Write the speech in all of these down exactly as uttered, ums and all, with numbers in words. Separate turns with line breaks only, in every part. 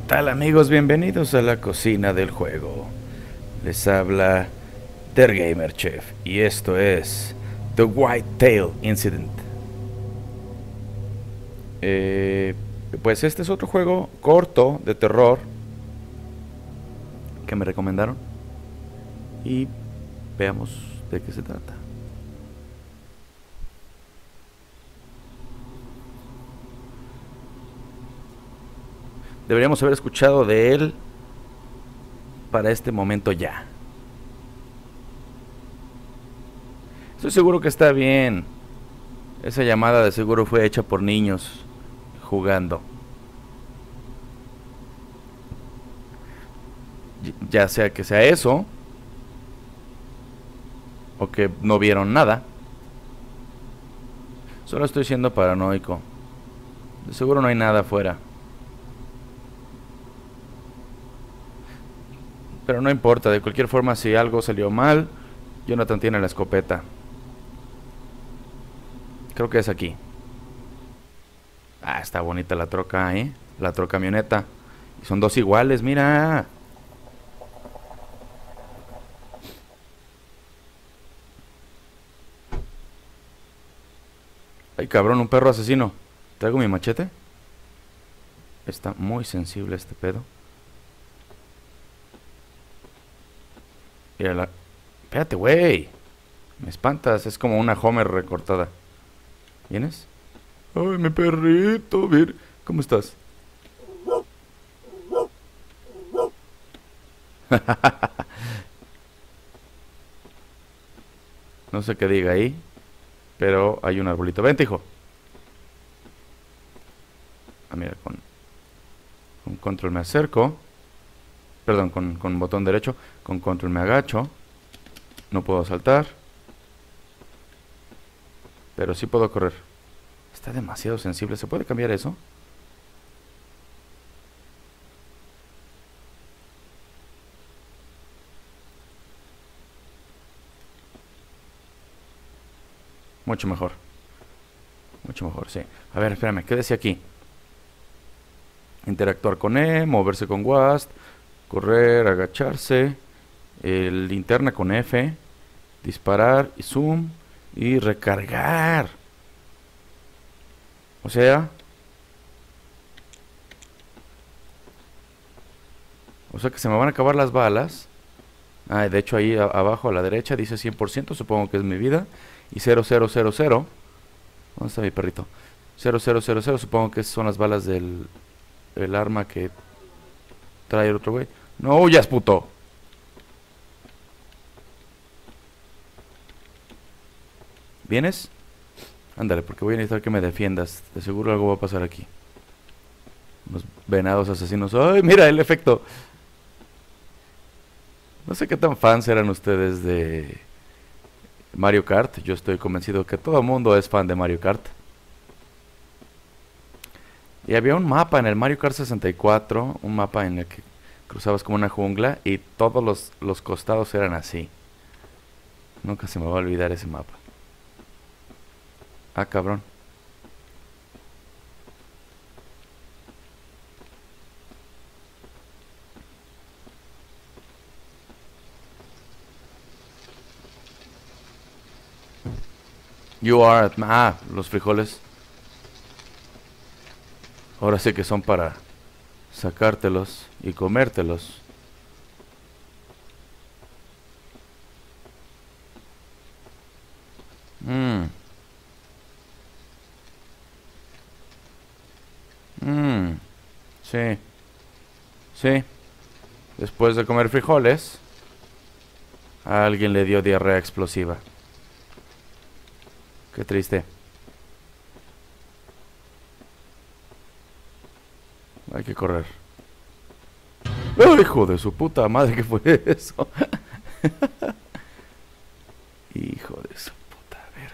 Tal amigos? Bienvenidos a la cocina del juego. Les habla Der Gamer Chef y esto es The White Tail Incident. Eh, pues este es otro juego corto de terror que me recomendaron y veamos de qué se trata. Deberíamos haber escuchado de él para este momento ya. Estoy seguro que está bien. Esa llamada de seguro fue hecha por niños jugando. Ya sea que sea eso o que no vieron nada. Solo estoy siendo paranoico. De seguro no hay nada afuera. Pero no importa, de cualquier forma, si algo salió mal, Jonathan tiene la escopeta. Creo que es aquí. Ah, está bonita la troca, ¿eh? La trocamioneta. Y son dos iguales, mira. Ay, cabrón, un perro asesino. ¿Traigo mi machete? Está muy sensible este pedo. Mira la... Espérate, güey. Me espantas, es como una Homer recortada. ¿Vienes? Ay, mi perrito, ver, ¿cómo estás? No sé qué diga ahí, pero hay un arbolito. Vente, hijo. Ah, mira, con, con control me acerco. Perdón, con, con botón derecho. Con control me agacho. No puedo saltar, pero sí puedo correr. Está demasiado sensible. ¿Se puede cambiar eso? Mucho mejor. Mucho mejor, sí. A ver, espérame, ¿qué decía aquí? Interactuar con E, moverse con W A S D, correr, agacharse, el linterna con F, disparar y zoom y recargar. O sea, o sea que se me van a acabar las balas. Ah, de hecho ahí a- abajo a la derecha dice cien por ciento, supongo que es mi vida. Y cero cero cero cero. ¿Dónde está mi perrito? Cero cero cero cero, supongo que son las balas del el arma que trae el otro güey. No huyas, puto. ¿Vienes? Ándale, porque voy a necesitar que me defiendas. De seguro algo va a pasar aquí. Unos venados asesinos. ¡Ay, mira el efecto! No sé qué tan fans eran ustedes de Mario Kart. Yo estoy convencido que todo el mundo es fan de Mario Kart. Y había un mapa en el Mario Kart sesenta y cuatro, un mapa en el que cruzabas como una jungla y todos los, los costados eran así. Nunca se me va a olvidar ese mapa. Ah, cabrón. You are... Ah, los frijoles. Ahora sí que son para sacártelos y comértelos. Mmm. Mmm. Sí. Sí. Después de comer frijoles, a alguien le dio diarrea explosiva. Qué triste. Hay que correr. ¡Oh, hijo de su puta madre! ¿Qué fue eso? Hijo de su puta verga.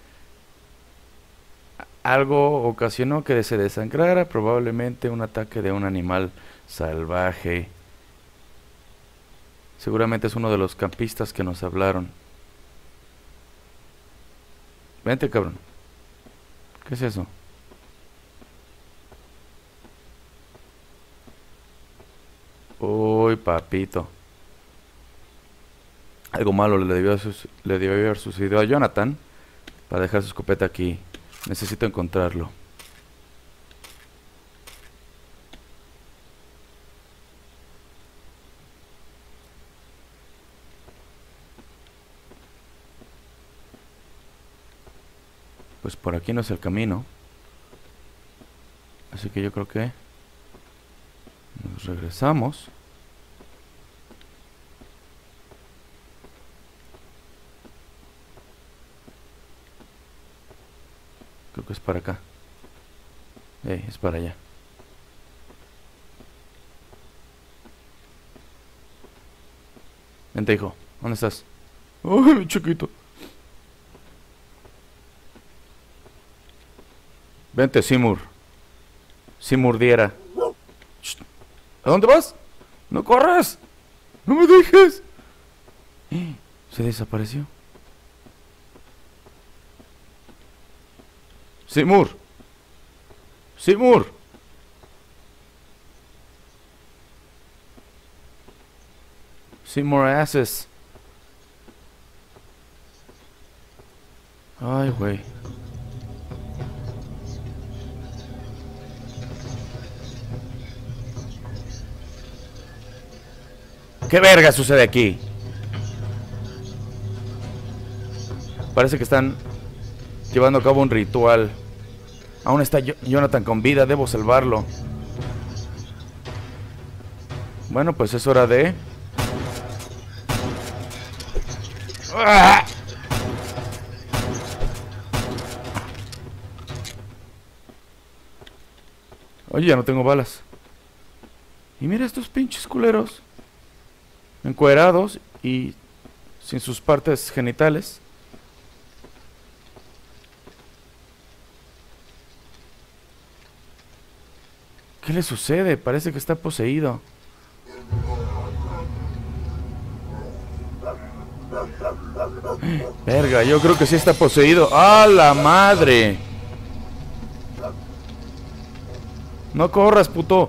Algo ocasionó que se desangrara, probablemente un ataque de un animal salvaje. Seguramente es uno de los campistas que nos hablaron. Vente, cabrón. ¿Qué es eso? Uy, papito. Algo malo le debió, le debió haber sucedido a Jonathan para dejar su escopeta aquí. Necesito encontrarlo. Pues por aquí no es el camino. Así que yo creo que nos regresamos. Creo que es para acá. Eh, es para allá. Vente, hijo. ¿Dónde estás? Ay, mi chiquito. Vente, Simur. Simur diera. ¿A dónde vas? ¡No corras! ¡No me dejes! Se desapareció. Simur. Simur. Simur asses. Ay, güey. ¿Qué verga sucede aquí? Parece que están llevando a cabo un ritual. Aún está Jonathan con vida, debo salvarlo. Bueno, pues es hora de... ¡Ah! Oye, ya no tengo balas. Y mira estos pinches culeros. Encuerados y sin sus partes genitales. ¿Qué le sucede? Parece que está poseído. Verga, yo creo que sí está poseído. ¡A la madre! No corras, puto.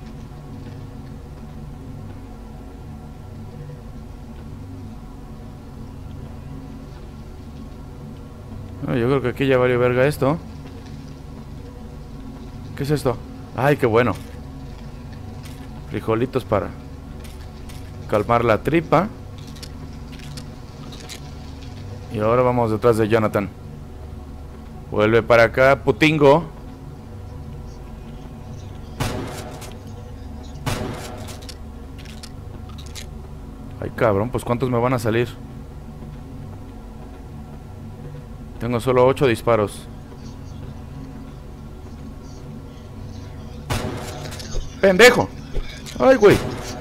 No, yo creo que aquí ya valió verga esto. ¿Qué es esto? Ay, qué bueno. Frijolitos para calmar la tripa. Y ahora vamos detrás de Jonathan. Vuelve para acá, putingo. Ay, cabrón, pues ¿cuántos me van a salir? Tengo solo ocho disparos. ¡Pendejo! ¡Ay, güey!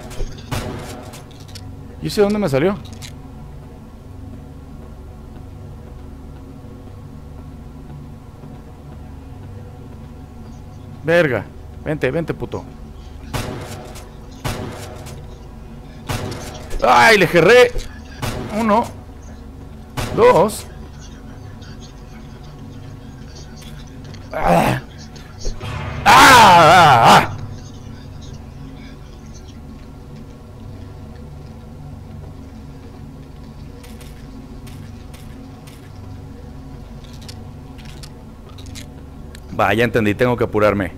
¿Y ese dónde me salió? Verga. Vente, vente, puto. ¡Ay, le jerré! Uno. Dos. ¡Ah! ¡Ah! ¡Ah! ¡Ah! Va, ya entendí, tengo que apurarme.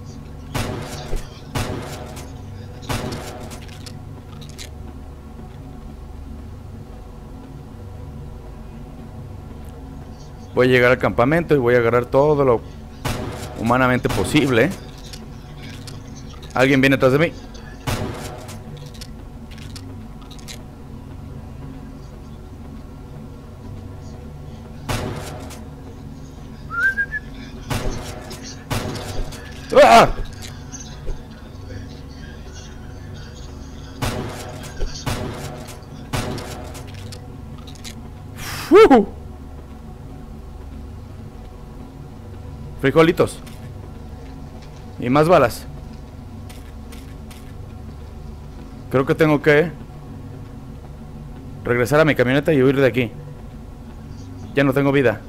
Voy a llegar al campamento y voy a agarrar todo lo humanamente posible. Alguien viene atrás de mí. ¡Ah! ¡Uh! Frijolitos. Y más balas. Creo que tengo que regresar a mi camioneta y huir de aquí. Ya no tengo vida.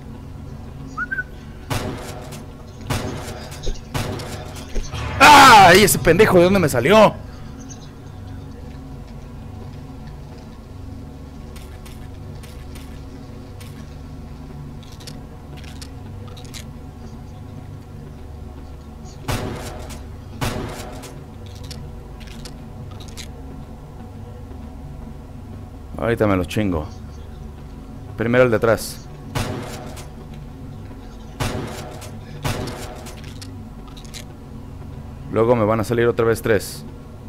¡Ay! Ese pendejo, ¿de dónde me salió? Ahorita me los chingo. Primero el de atrás. Luego me van a salir otra vez tres.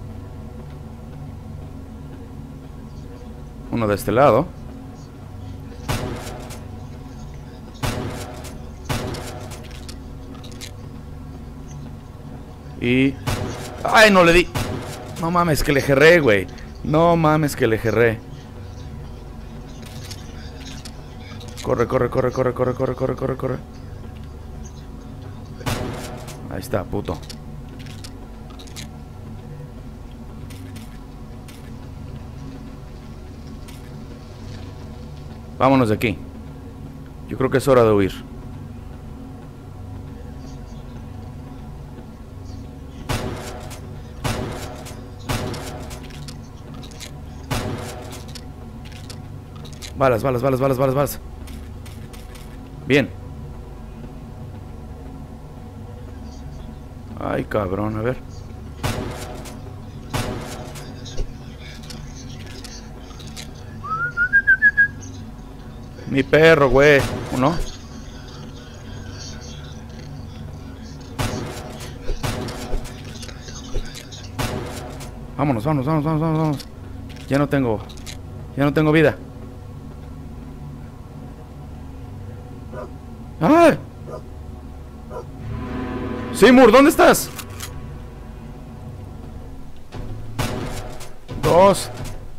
Uno de este lado. Y... ¡ay, no le di! No mames, que le jerré, güey. No mames, que le jerré. Corre, corre, corre, corre, corre, corre, corre, corre, corre. Ahí está, puto. Vámonos de aquí. Yo creo que es hora de huir. Balas, balas, balas, balas, balas, balas. Bien. Ay, cabrón, a ver. Mi perro, güey. ¿Uno? Vámonos, vámonos, vámonos, vámonos, vámonos. Ya no tengo... Ya no tengo vida. ¡Ay! Seymour, ¿dónde estás? Dos.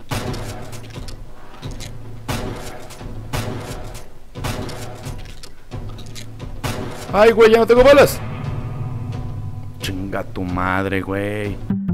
Ay, güey, ya no tengo balas. Chinga tu madre, güey.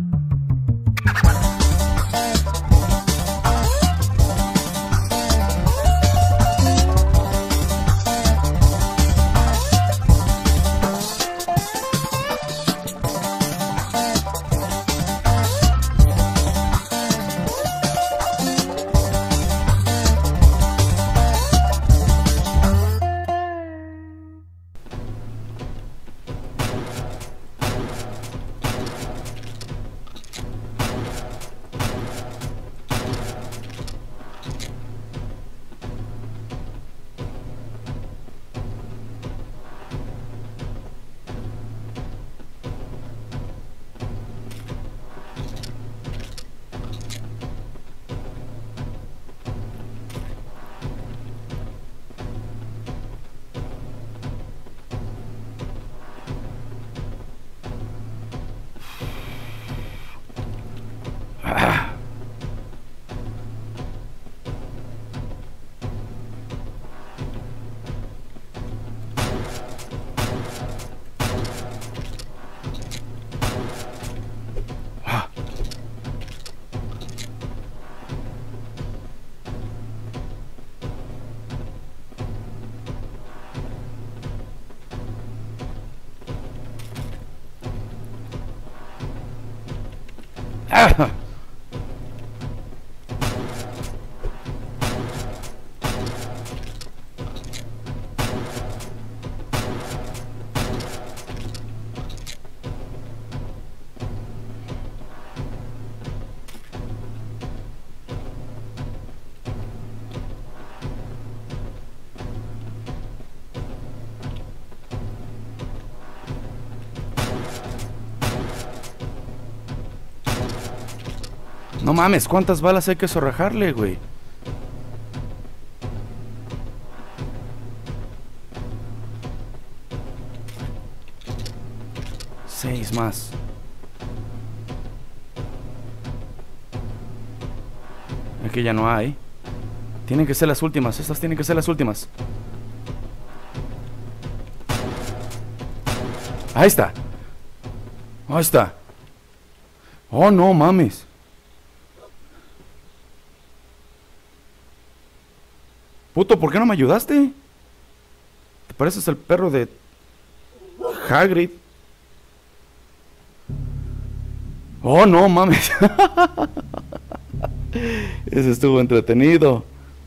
¡Ah! No mames, ¿cuántas balas hay que zorrajarle, güey? Seis más. Aquí ya no hay. Tienen que ser las últimas, estas tienen que ser las últimas. Ahí está. Ahí está. Oh, no mames. Puto, ¿por qué no me ayudaste? Te pareces el perro de Hagrid. Oh, no mames. Ese estuvo entretenido.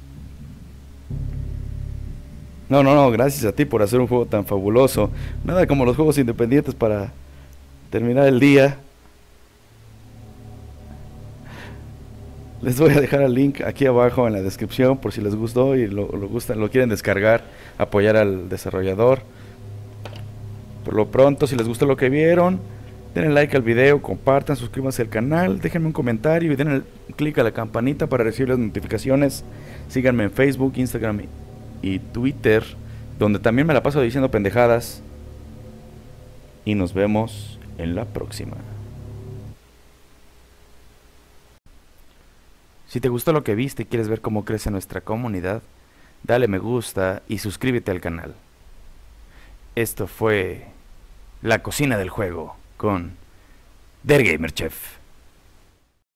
No, no, no, gracias a ti por hacer un juego tan fabuloso. Nada como los juegos independientes para terminar el día. Les voy a dejar el link aquí abajo en la descripción por si les gustó y lo, lo gustan, lo quieren descargar, apoyar al desarrollador. Por lo pronto, si les gustó lo que vieron, denle like al video, compartan, suscríbanse al canal, déjenme un comentario y denle click a la campanita para recibir las notificaciones. Síganme en Facebook, Instagram y Twitter, donde también me la paso diciendo pendejadas. Y nos vemos en la próxima. Si te gustó lo que viste y quieres ver cómo crece nuestra comunidad, dale me gusta y suscríbete al canal. Esto fue La Cocina del Juego con Der Gamer Chef.